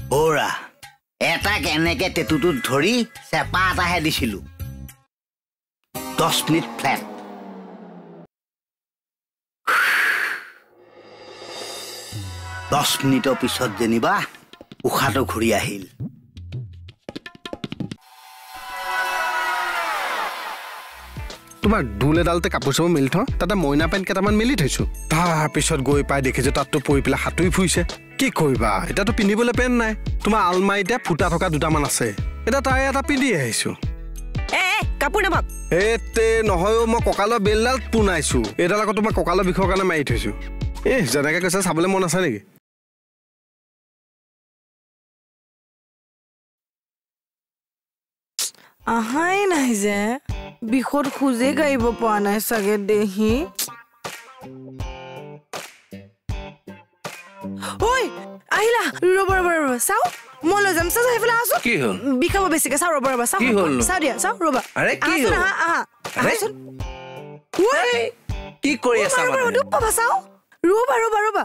ওৰা এটা কেনেকে তেতুটোত ধৰি চেপা এটাহে দিছিলো 10 মিনিট ফ্লেট দহ মিনিটৰ পিছত যেনিবা উশাহটো ঘূৰি আহিল তোমাৰ ডুল এডালতে কাপোৰ চাপোৰ মেলি থওঁ তাতে মইনা পেণ্ট কেইটামান মেলি থৈছো তাৰপিছত গৈ পাই দেখিছো তাততো পৰি পেলাই সাঁতুৰি ফুৰিছে কি কৰিবা এতিয়াতো পিন্ধিবলৈ পেণ্ট নাই তোমাৰ আলমাৰিতে ফুটা থকা দুটামান আছে এতিয়া তাই এটা পিন্ধি আহিছো কাপোৰ নাপাক এতে নহয়ো মই কঁকালৰ বেলডাল পোনাইছো এইডাল আকৌ তোমাৰ কঁকালৰ বিষৰ কাৰণে মাৰি থৈছো যেনেকে কৈছে চাবলৈ মন আছে নেকি আহাই নাই যে বিষত খুজে গাইব পৰা নাই চাগে দেহি ঐ আহিলা ৰ'ব চাও মই লৈ যাম চাও সেইফালে আছো কি হ'ল বিষাব বেছিকে চাও ৰ'ব চাও চাও দিয়া চাও ৰ'বা আৰে কি হ'ল আহাচোন কি কৰি আছা দুপ পাবা চাও ৰ'বা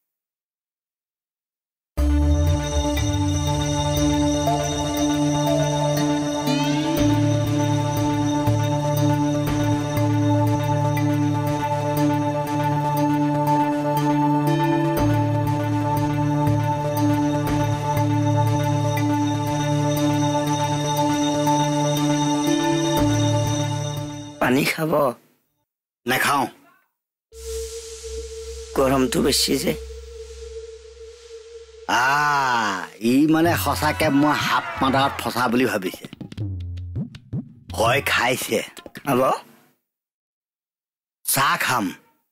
পানী খাব নাখাওঁ গৰমটো বেছি যে ই মানে সঁচাকে মই হাপ মাদাৰত ফচা বুলি ভাবিছে হয় খাইছে খাব চাহ খাম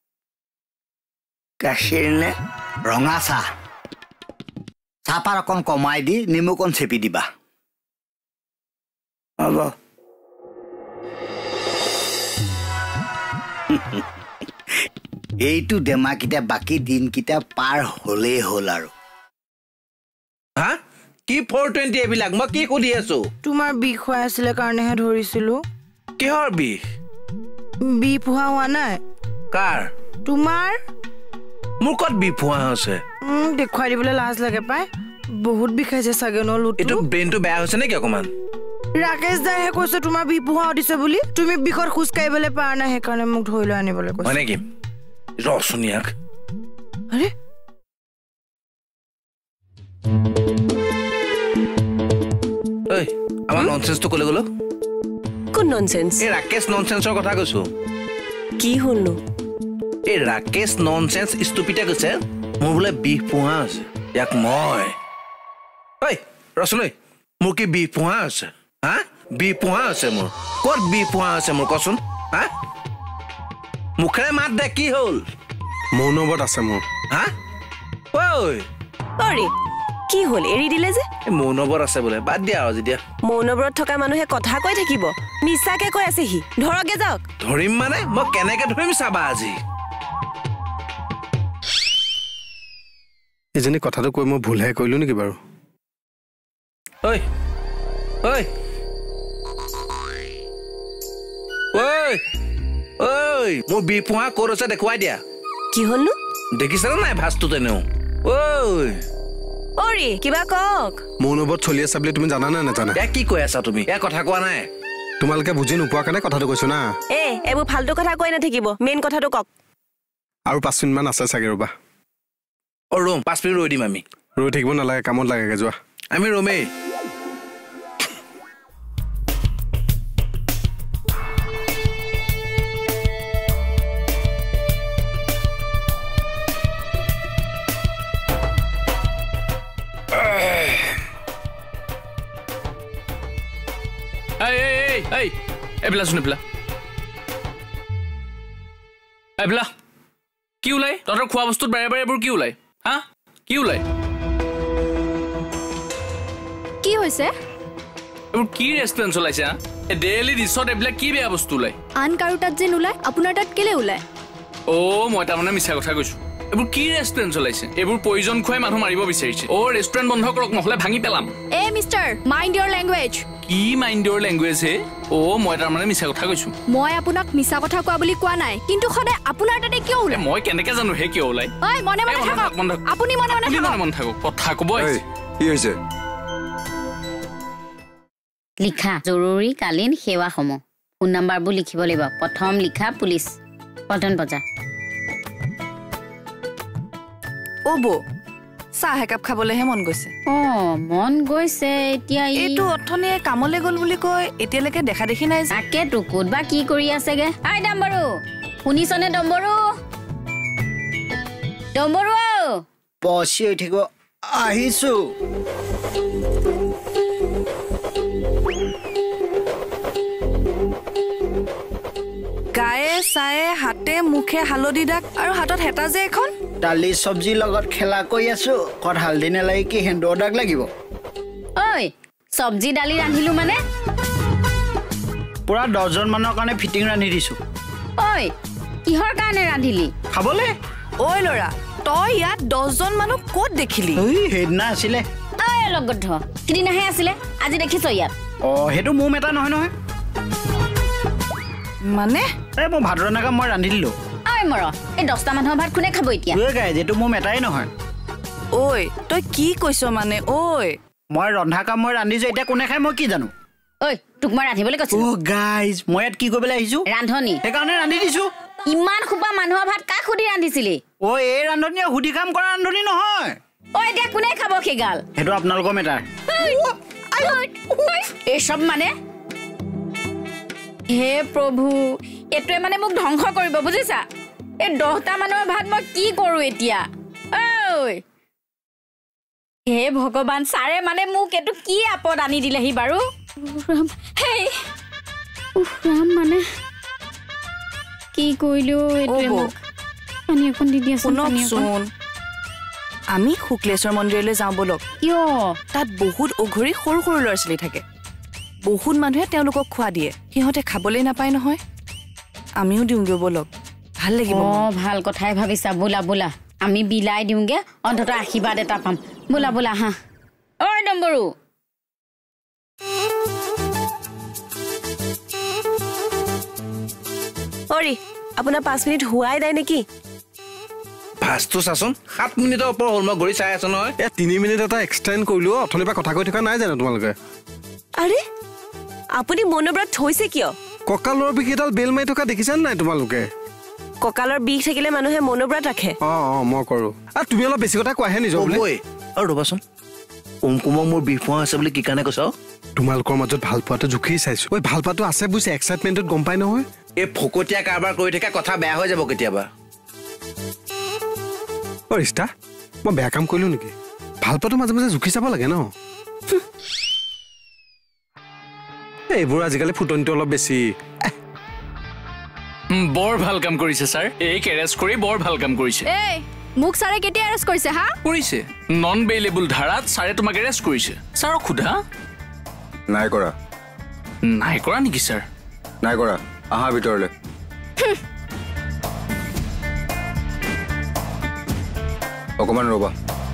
গাখীৰ নে ৰঙা চাহ চাহপাত অকণ কমাই দি নেমু অকণ চেপি দিবা হ'ব এইটো দেমাকিটা বাকী দিনকিটা পাৰ হলেই হ'ল আৰু হা কি 420 এইবিলাক মই কি সুধি আছো তোমাৰ বিষ হৈ আছিলে কাৰণেহে ধৰিছিলো কিহৰ বিষ বিষ হোৱা নাই কাৰ তোমাৰ মোৰ ক'ত বিষ হোৱা আছে দেখুৱাই দিবলৈ লাজ লাগে পাই বহুত বিষাইছে চাগে ন লুটু এইটো ব্ৰেইনটো বেয়া হৈছে নেকি অকমান ৰাকেশ দাইহে কৈছে তোমাৰ বিষ হোৱা দিছে বুলি তুমি বিষৰ খোজ কাঢ়িবলৈ পাৰা নাই সেইকাৰণে মোক ধৰি লৈ আনিবলৈ কৈছে মানে কি ৰচনিয়াক আৰে ঐ আমাৰ ননসেন্সটো ক'লে গ'লো কোন ননসেন্স এই ৰাকেশ ননসেন্সৰ কথা কৈছো কি হ'লনো এই ৰাকেশ ননসেন্স ষ্টুপিডে কৈছে মোৰ বোলে বিষ পোহা আছে ইয়াক মই ঐ ৰচনী মোৰ কি বিষ পোহা আছে হা বিষ পোহা আছে মোৰ ক'ত বিষ পোহা আছে মোৰ কচোন হা মুখেৰে মাত দে কি হ'ল মৌনবত আছে মোৰ হা ঐ অৰে কি হ'ল এৰি দিলে যে মৌনবত আছে বোলে বাদ দিয়া আৰু যেতিয়া মৌনবৰত থকা মানুহে কথা কৈ থাকিব মিছাকে কৈ আছে সি ধৰকে যাওক ধৰিম মানে মই কেনেকে ধৰিম চাবা আজি এজনী কথাটো কৈ মই ভুলহে কৰিলো নেকি বাৰু ঐ ঐ ঐ ঐ মোৰ বিষ পোহা ক'ত আছে দেখুৱাই দিয়া কি হ'লনো দেখিছানে নাই ভাজটো তেনেও ঐ অৰে কিবা কওক মৌনবত চলি আছে বুলি তুমি জানা নে নাজানা এ কি কৈ আছা তুমি এ কথা কোৱা নাই তোমালোকে বুজি নোপোৱা কাৰণে কথাটো কৈছো না এইবোৰ ফাল্টু কথা কৈ নাথাকিব মেইন কথাটো কওক আৰু 5 মিনিটমান আছে চাগে ৰ'বা ৰুম 5 মিনিট ৰৈ দিম আমি ৰৈ থাকিব নালাগে কামত লাগেগে যোৱা আমি ৰুমেই এইবিলাক শুনি পেলা এইবিলাক কি ওলাই তহঁতৰ খোৱা বস্তুত বাৰে বাৰে এইবোৰ কি ওলাই হা কি ওলাই কি হৈছে এইবোৰ কি ৰেষ্টুৰেণ্ট চলাইছে হা ডেইলি ডিছত এইবিলাক কি বেয়া বস্তু ওলাই আন কাৰো তাত যে নোলায় আপোনাৰ তাত কেলে ওলায় মই তাৰমানে মিছা কথা কৈছো এইবোৰ কি ৰেষ্টুৰেণ্ট চলাইছে এইবোৰ পয়জন খুৱাই মানুহ মাৰিব বিচাৰিছে ৰেষ্টুৰেণ্ট বন্ধ কৰক নহ'লে ভাঙি পেলাম মিষ্টাৰ মাইণ্ড ইয়ৰ লেংগুৱেজ কি মাইণ্ড ইয়ৰ লেংগুৱেজ হে মই তাৰমানে মিছা কথা কৈছো মই আপোনাক মিছা কথা কোৱা বুলি কোৱা নাই কিন্তু সদায় আপোনাৰ তাতে কিয় ওলাই মই কেনেকে জানো হে কিয় ওলাই মনে মনে থাকক আপুনি মনে মনে থাকক কথা ক'ব কি হৈছে লিখা জৰুৰীকালীন সেৱাসমূহ ফোন নম্বৰবোৰ লিখিব লাগিব প্ৰথম লিখা পুলিচ পল্টন বজাৰ অ' বৌ চাহ একাপ খাবলৈহে মন গৈছে মন গৈছে এতিয়া এইটো অথনিয়ে কামলৈ গ'ল বুলি কয় এতিয়ালৈকে দেখা দেখি নাই তাকেতো ক'ত বা কি কৰি আছেগে আই ডম্বৰু শুনিছনে ডম্বৰু ডম্বৰু পচি হৈ থাকিব আহিছো গায়ে চায়ে হাতে মুখে হালধি দাগ আৰু হাতত হেতা যে এখন দালি চব্জিৰ লগত খেলা কৰি আছো কত হালধি নেলাগি কি হেন্দৰ দাগ লাগিব ঐ চব্জি দালি ৰান্ধিলো মানে পুৰা 10 জন মানুহৰ কাৰণে ফিটিং ৰান্ধি দিছো ঐ কিহৰ কাৰণে ৰান্ধিলি খাবলে ঐ ল'ৰা তই ইয়াত 10 জন মানুহ ক'ত দেখিলি সেইদিনা আছিলে ঐ লগদ্ধ সিদিনাহে আছিলে আজি দেখিছ ইয়াত সেইটো মোৰ মেটা নহয় নহয় মানে মই ভাত ৰন্ধা কাম মই ৰান্ধি দিলো ঐ মৰ এই 10টা মানুহৰ ভাত কোনে খাব এতিয়া গাই যেটো মোৰ মেটাই নহয় ঐ তই কি কৈছ মানে ঐ মই ৰন্ধা কাম মই ৰান্ধিছো এতিয়া কোনে খাই মই কি জানো ঐ তোক মই ৰান্ধিবলৈ কৈছো গাইজ মই ইয়াত কি কৰিবলৈ আহিছো ৰান্ধনি সেইকাৰণে ৰান্ধি দিছো ইমান খুবা মানুহৰ ভাত কাক সুধি ৰান্ধিছিলি এই ৰান্ধনিয়ে সুধি কাম কৰা ৰান্ধনি নহয় এতিয়া কোনে খাব সেইগাল সেইটো আপোনালোকৰ মেটাৰ এই সব মানে হে প্ৰভু এটোৱে মানে মোক ধ্বংস কৰিব বুজিছা এই 10টা মানুহৰ ভাত মই কি কৰো এতিয়া ঐ হে ভগৱান ছাৰে মানে মোক এটো কি আপদ আনি দিলেহি বাৰু হেই ৰাম মানে কি কৰিলো এটোৱে মোক পানী এখন দি দিয়াচোন শুন আমি শুক্লেশ্বৰ মন্দিৰলৈ যাওঁ বলক কিয় তাত বহুত অঘৰী সৰু সৰু ল'ৰা ছোৱালী থাকে বহুত মানুহে তেওঁলোকক খোৱা দিয়ে সিহঁতে খাবলৈ নাপায় নহয় আমিও দিওঁগে বলক ভাল লাগিব ভাল কথাই ভাবিছা বোলা বোলা আমি বিলাই দিওঁগে অন্তত আশীৰ্বাদ এটা পাম বোলা বোলা হা ঐ ডম্বৰু অৰি আপোনাৰ 5 মিনিট হোৱাই নাই নেকি ভাজটো চাচোন 7 মিনিটৰ ওপৰ হ'ল মই ঘড়ী চাই আছো নহয় 3 মিনিট এটা এক্সটেণ্ড কৰিলো অথনিৰ পৰা কথা কৈ থকা নাই জানো তোমালোকে আৰে আপুনি মনোব্ৰত থৈছে কিয় কঁকালৰ বিষ এডাল বেল মাৰি থকা দেখিছানে নাই তোমালোকে কঁকালৰ বিষ থাকিলে মানুহে মনোব্ৰত ৰাখে মই কৰো আৰু তুমি অলপ বেছি কথা কোৱাহে নিজৰ বোলে আৰু ৰ'বাচোন কুমকুমক মোৰ বিষ পোৱা আছে বুলি কি কাৰণে কৈছ তোমালোকৰ মাজত ভাল পোৱাটো জুখি চাইছো ভাল পোৱাটো আছে বুজিছে এক্সাইটমেণ্টত গম পাই নহয় এই ফকতীয়া কাৰবাৰ কৰি থকা কথা বেয়া হৈ যাব কেতিয়াবা ৰিষ্টা মই বেয়া কাম কৰিলো নেকি ভাল পোৱাটো মাজে মাজে জুখি চাব লাগে ন এইবোৰ আজিকালি ফুটনিটো অলপ বেছি বৰ ভাল কাম কৰিছে ছাৰ এইক এৰেষ্ট কৰি বৰ ভাল কাম কৰিছে মোক ছাৰে কেতিয়া এৰেষ্ট কৰিছে হা কৰিছে নন বেইলেবল ধাৰাত ছাৰে তোমাক এৰেষ্ট কৰিছে ছাৰক সোধা নাই কৰা নেকি ছাৰ নাই কৰা আহা ভিতৰলৈ অকমান ৰ'বা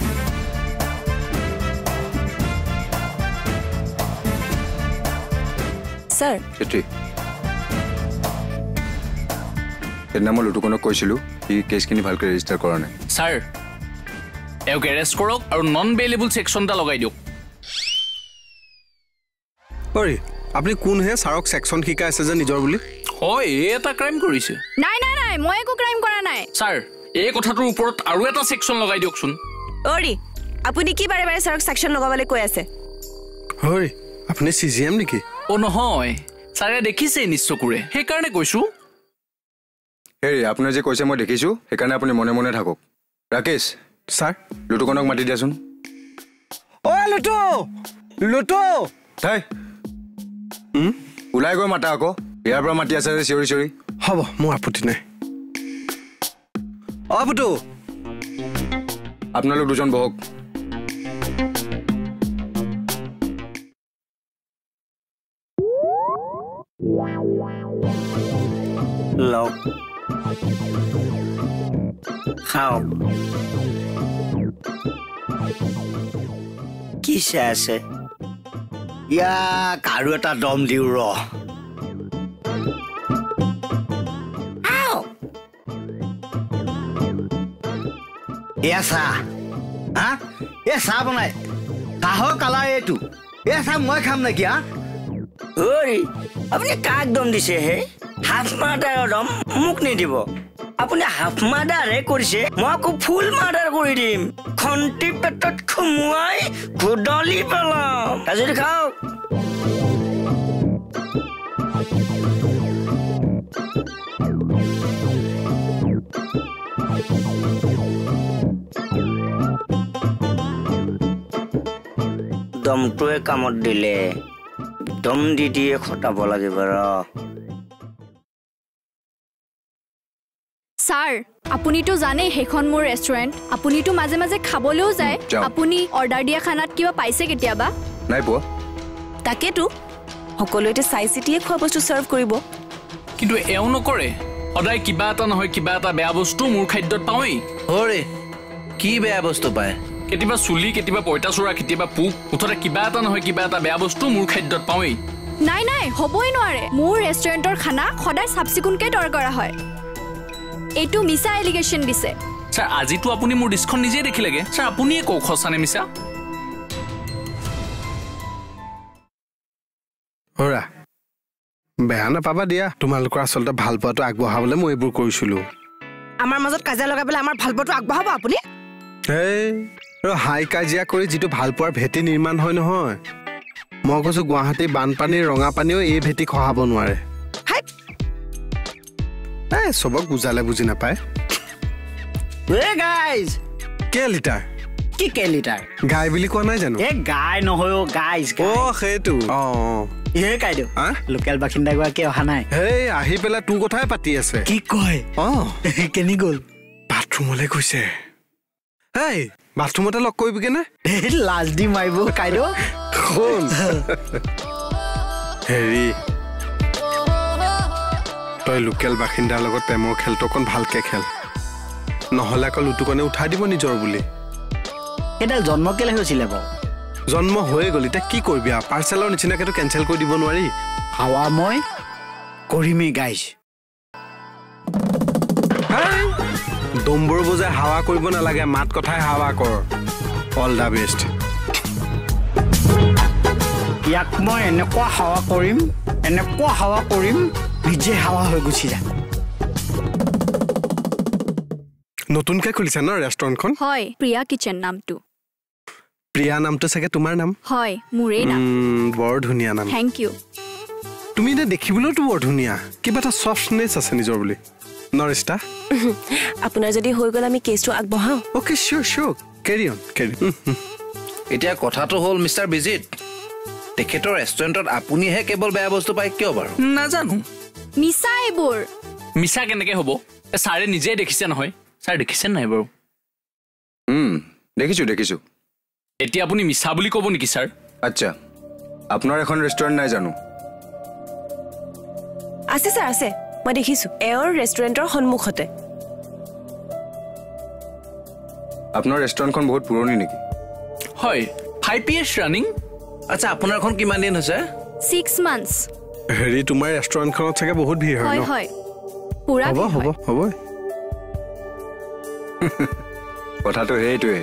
স্যাৰ চেত্ৰী সেইদিনা মই লুটুকনক কৈছিলোঁ সি কেছখিনি ভালকৈ ৰেজিষ্টাৰ কৰা নাই ছাৰ এওঁক এৰেষ্ট কৰক আৰু নন বেইলেবল ছেকশ্যন এটা লগাই দিয়ক আপুনি কোনহে ছাৰক ছেকশ্যন শিকাই আছে যে নিজৰ বুলি হয় এটা ক্ৰাইম কৰিছে নাই মই একো ক্ৰাইম কৰা নাই ছাৰ এই কথাটোৰ ওপৰত আৰু এটা ছেকশ্যন লগাই দিয়কচোন অৰি আপুনি কি বাৰে বাৰে ছাৰক ছেকশ্যন লগাবলৈ কৈ আছে আপুনি CGM নেকি নহয় ছাৰে দেখিছে নিশ্চকুৰে সেইকাৰণে কৈছো হেৰি আপোনাৰ যে কৈছে মই দেখিছোঁ সেইকাৰণে আপুনি মনে মনে থাকক ৰাকেশ ছাৰ লুটুকনক মাতি দিয়াচোন লুটু ওলাই গৈ মাতা আকৌ ইয়াৰ পৰা মাতি আছে চিঞৰি হ'ব মোৰ আপত্তি নাই পুতু আপোনালোক দুজন বহক লওক খাওক কি চাই আছে ইয়াক আৰু এটা দম দিওঁ ৰ এয়া চাহ হা এয়া চাহ বনাই কাহৰ কালাৰ এইটো চাম মই খাম নেকি ঐ আপুনি কাক দম দিছে হে হাফ মাৰ্ডাৰৰ দম মোক নিদিব আপুনি হাফ মাৰ্ডাৰে কৰিছে মই আকৌ ফুল মাৰ্ডাৰ কৰি দিম খন্তি পেটত খুমুৱাই গুদলি পেলাম যদি খাওক দমটোৱে কামত দিলে দম দি দিয়ে খটাব লাগিব ৰ ছাৰ আপুনিতো জানে সেইখন মোৰ ৰেষ্টুৰেণ্ট আপুনিতো মাজে মাজে খাবলৈও যায় আপুনি অৰ্ডাৰ দিয়া খানাত কিবা পাইছে কেতিয়াবা নাই পোৱা তাকেতো সকলোৱে চাই চিটিয়ে খোৱা বস্তু চাৰ্ভ কৰিব কিন্তু এও নকৰে সদায় কিবা এটা নহয় কিবা এটা বেয়া বস্তু মোৰ খাদ্যত পাওঁৱেই হৰে কি বেয়া বস্তু পায় কেতিয়াবা চুলি কেতিয়াবা পইতাচোৰা কেতিয়াবা পোক মুঠতে কিবা এটা নহয় কিবা এটা বেয়া বস্তু মোৰ খাদ্যত পাওঁৱেই নাই নাই হ'বই নোৱাৰে মোৰ ৰেষ্টুৰেণ্টৰ খানা সদায় চাফ চিকুণকৈ তৈয়াৰ কৰা হয় এইটো মিছা এলিগেশ্যন দিছে ছাৰ আজিতো আপুনি মোৰ ডিছখন নিজেই দেখিলেগে ছাৰ আপুনিয়ে কওক সঁচানে মিছা হৰা বেয়া নাপাবা দিয়া তোমালোকৰ আচলতে ভাল পোৱাটো আগবঢ়াবলৈ মই এইবোৰ কৰিছিলোঁ আমাৰ মাজত কাজিয়া লগাই পেলাই আমাৰ ভাল পোৱাটো আগবঢ়াব আপুনি হাই কাজিয়া কৰি যিটো ভাল পোৱাৰ ভেটি নিৰ্মাণ হয় নহয় মই কৈছোঁ গুৱাহাটীৰ বানপানীৰ ৰঙা পানীও এই ভেটি খহাব নোৱাৰে চবক বুজালে বুজি নাপায় গাইজ কে লিটাৰ কি কে লিটাৰ গাই বুলি কোৱা নাই জানো গাই নহয় গাইজ সেইটো কাইদেউ লোকেল বাসিন্দা গৰাকী অহা নাই আহি পেলাই তোৰ কথাই পাতি আছে কি কয় কেনি গ'ল বাথৰুমলৈ গৈছে বাথৰুমতে লগ কৰিবিগে নে লাজ দি মাৰিব কাইদেউ শুন হেৰি তই লোকেল বাসিন্দাৰ লগত প্ৰেমৰ খেলটো অকণ ভালকে খেল নহ'লে আকৌ লুটুকনে উঠাই দিব নিজৰ বুলি সেইডাল জন্ম কেলে হৈছিলে বাৰু জন্ম হৈয়ে গ'ল এতিয়া কি কৰিবি আৰু পাৰ্চেলৰ নিচিনাকেতো কেঞ্চেল কৰি দিব নোৱাৰি হাৱা মই কৰিমেই গাইজ দম্বৰ বজাই হাৱা কৰিব নালাগে মাত কথাই হাৱা কৰ অল দা বেষ্ট ইয়াক মই এনেকুৱা হাৱা কৰিম নিজে হাৱা হৈ গুচি যাম নতুনকৈ খুলিছে ন ৰেষ্টুৰেণ্টখন হয় প্ৰিয়া কিচেন নামটো প্ৰিয়া নামটো চাগে তোমাৰ নাম হয় মোৰেই নাম বৰ ধুনীয়া নাম থেংক ইউ তুমি এতিয়া দেখিবলৈতো বৰ ধুনীয়া কিবা এটা চফ্টনেছ আছে নিজৰ বুলি নৰিষ্টা আপোনাৰ যদি হৈ গ'ল আমি কেছটো আগবঢ়াওঁ অ'কে চিয়'ৰ কেৰি অন এতিয়া কথাটো হ'ল মিষ্টাৰ বিজিত তেখেতৰ ৰেষ্টুৰেণ্টত আপুনিহে কেৱল বেয়া বস্তু পায় কিয় বাৰু নাজানো মিছা এইবোৰ মিছা কেনেকে হ'ব ছাৰে নিজেই দেখিছে নহয় ছাৰ দেখিছে নাই বাৰু দেখিছোঁ এতিয়া আপুনি মিছা বুলি ক'ব নেকি ছাৰ আচ্ছা আপোনাৰ এখন ৰেষ্টুৰেণ্ট নাই জানো আছে ছাৰ আছে মই দেখিছোঁ এওঁৰ ৰেষ্টুৰেণ্টৰ সন্মুখতে আপোনাৰ ৰেষ্টুৰেণ্টখন বহুত পুৰণি নেকি হয় 5 years ৰানিং আচ্ছা আপোনাৰখন কিমান দিন হৈছে 6 months হেৰি তোমাৰ ৰেষ্টুৰেণ্টখনত চাগে বহুত ভিৰ হয় ন হয় পুৰা হ'ব কথাটো সেইটোৱে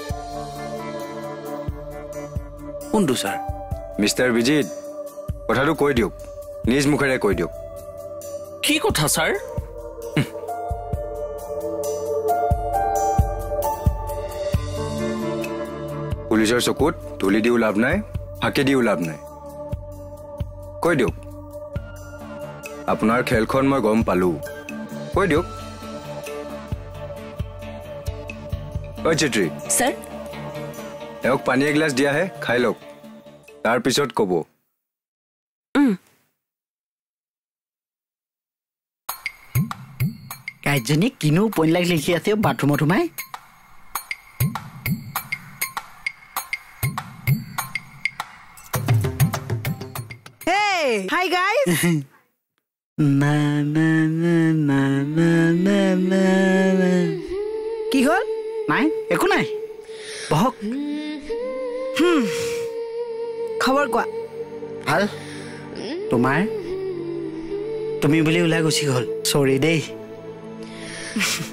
কোনটো ছাৰ মিষ্টাৰ বিজিত কথাটো কৈ দিয়ক নিজ মুখেৰে কৈ দিয়ক কি কথা ছাৰ পুলিচৰ চকুত ধূলি দিও লাভ নাই ফাঁকি দিও লাভ নাই কৈ দিয়ক আপোনাৰ খেলখন মই গম পালোঁ কৈ দিয়ক ঐ চিত্ৰী ছাৰ এওঁক পানী এগিলাচ দিয়াহে খাই লওক তাৰপিছত ক'ব গাইজনী কিনো পইণ্ট লিখি আছে বাথৰুমত সোমাই Hi guys. না না না না না না না কি হল? নাই একো নাই বহক খবৰ কোৱা ভাল তোমাৰ তুমি বুলি ওলাই গুচি গ'ল সৰি দেই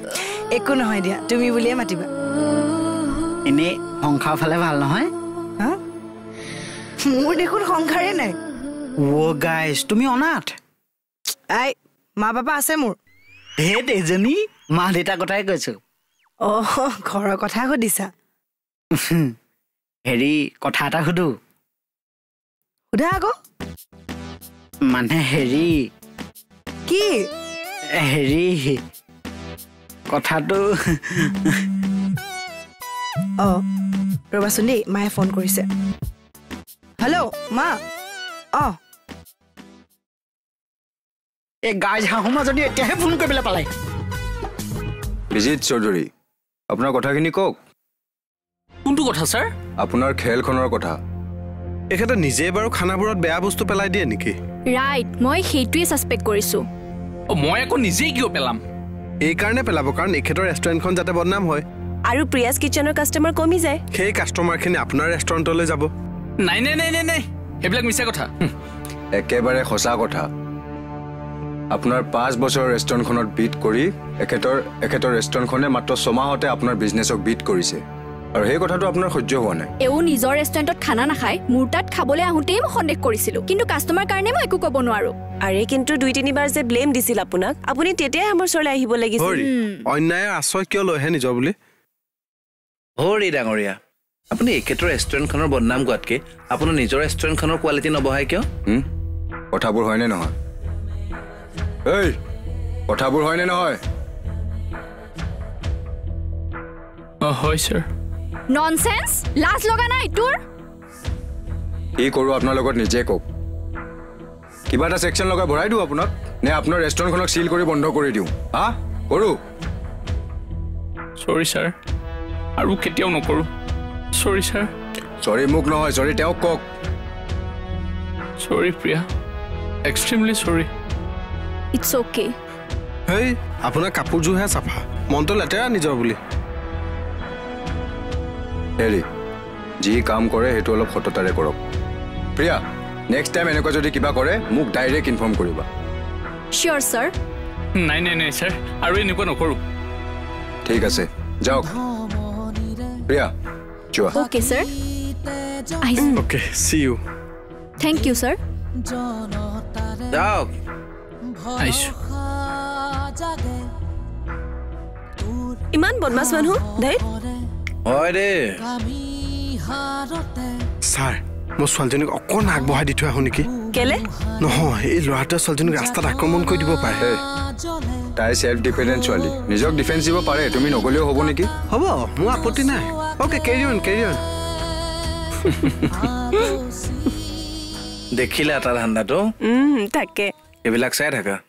একো নহয় দিয়া তুমি বুলিয়ে মাতিবা এনে সংসাৰ ফালে ভাল নহয় হা মোৰ দেখোন সংসাৰে নাই অ' গাইজ তুমি অনাথ আই মা পাপা আছে মোৰ হেত এজনী মা দেউতাৰ কথাই কৈছো ঘৰৰ কথা সুধিছা হেৰি কথা এটা সুধো সোধা আকৌ মানে হেৰি কি কথাটো ৰ'বাচোন দেই মায়ে ফোন কৰিছে হেল্ল' মা এই গাইজ শাহুমা যদি এতিয়াহে ফোন কৰিবলৈ পালে বিজিত চৌধুৰী আপোনাৰ কথাখিনি কওক কোনটো কথা ছাৰ আপোনাৰ খেলখনৰ কথা এখেতে নিজে বাৰু খানাবোৰত বেয়া বস্তু পেলাই দিয়ে নেকি ৰাইট মই সেইটোৱে ছাছপেক্ট কৰিছোঁ মই আকৌ নিজেই কিয় পেলাম এইকাৰণে পেলাব কাৰণ এখেতৰ ৰেষ্টুৰেণ্টখন যাতে বদনাম হয় আৰু প্ৰিয়াছ কিচেনৰ কাষ্টমাৰ কমি যায় সেই কাষ্টমাৰখিনি আপোনাৰ ৰেষ্টুৰেণ্টলৈ যাব নাই সেইবিলাক মিছা কথা একেবাৰে সঁচা কথা আপোনাৰ 5 বছৰ ৰেষ্টুৰেণ্টখনত বিট কৰি এখেতৰ ৰেষ্টুৰেণ্টখনে মাত্ৰ 6 মাহতে আপোনাৰ বিজনেছক বিট কৰিছে আৰু সেই কথাটো আপোনাৰ সহ্য হোৱা নাই এও নিজৰ ৰেষ্টুৰেণ্টত খানা নাখায় মোৰ তাত খাবলৈ আহোঁতেই মই সন্দেহ কৰিছিলোঁ কিন্তু কাষ্টমাৰ কাৰণে মই একো ক'ব নোৱাৰোঁ আৰে কিন্তু 2-3 বাৰ যে ব্লেম দিছিল আপোনাক আপুনি তেতিয়াই আমাৰ ওচৰলৈ আহিব লাগিছিল অন্যায়ৰ আশ্ৰয় কিয় লৈহে নিজৰ বুলি হৰি ডাঙৰীয়া আপুনি এখেতৰ ৰেষ্টুৰেণ্টখনৰ বদনাম গোৱাতকৈ আপোনাৰ নিজৰ ৰেষ্টুৰেণ্টখনৰ কোৱালিটি নবহায় কিয় কথাবোৰ হয়নে নহয় কথাবোৰ হয়নে নহয় হয় ছাৰ ননচেন্স লাজ লগা নাই তোৰ কি কৰোঁ আপোনাৰ লগত নিজে কওক কিবা এটা ছেকশ্যন লগাই ভৰাই দিওঁ আপোনাক নে আপোনাৰ ৰেষ্টুৰেণ্টখনক চিল কৰি বন্ধ কৰি দিওঁ কৰোঁ চৰি ছাৰ আৰু কেতিয়াও নকৰোঁ চৰি ছাৰ চৰি মোক নহয় চৰি তেওঁক কওক sorry Priya extremely sorry it's okay hey আপোনাৰ কাপোৰযোৰহে চাফা মনটো লেতেৰা নিজৰ বুলি হেৰি যি কাম কৰে সেইটো অলপ সততাৰে কৰক প্ৰিয়া নেক্সট টাইম এনেকুৱা যদি কিবা কৰে মোক ডাইৰেক্ট ইনফৰ্ম কৰিবা চিয়'ৰ ছাৰ নাই ছাৰ আৰু এনেকুৱা নকৰোঁ ঠিক আছে যাওক প্ৰিয়া যোৱা okay sir okay see you thank you sir যাওক আহিছোঁ ইমান বদমাছ মানুহ ধেইত হয় দে ছাৰ মই ছোৱালীজনীক অকণ আগবঢ়াই দি থৈ আহোঁ নেকি কেলে নহয় এই ল'ৰাটোৱে ছোৱালীজনীক ৰাস্তাত আক্ৰমণ কৰি দিব পাৰে তাই ছেল্ফ ডিপেণ্ডেণ্ট ছোৱালী নিজক ডিফেন্স দিব পাৰে তুমি নগ'লেও হ'ব নেকি হ'ব মোৰ আপত্তি নাই অ'কে কেৰি অন দেখিলে এটা ধান্দাটো তাকে এইবিলাক চাই থাকা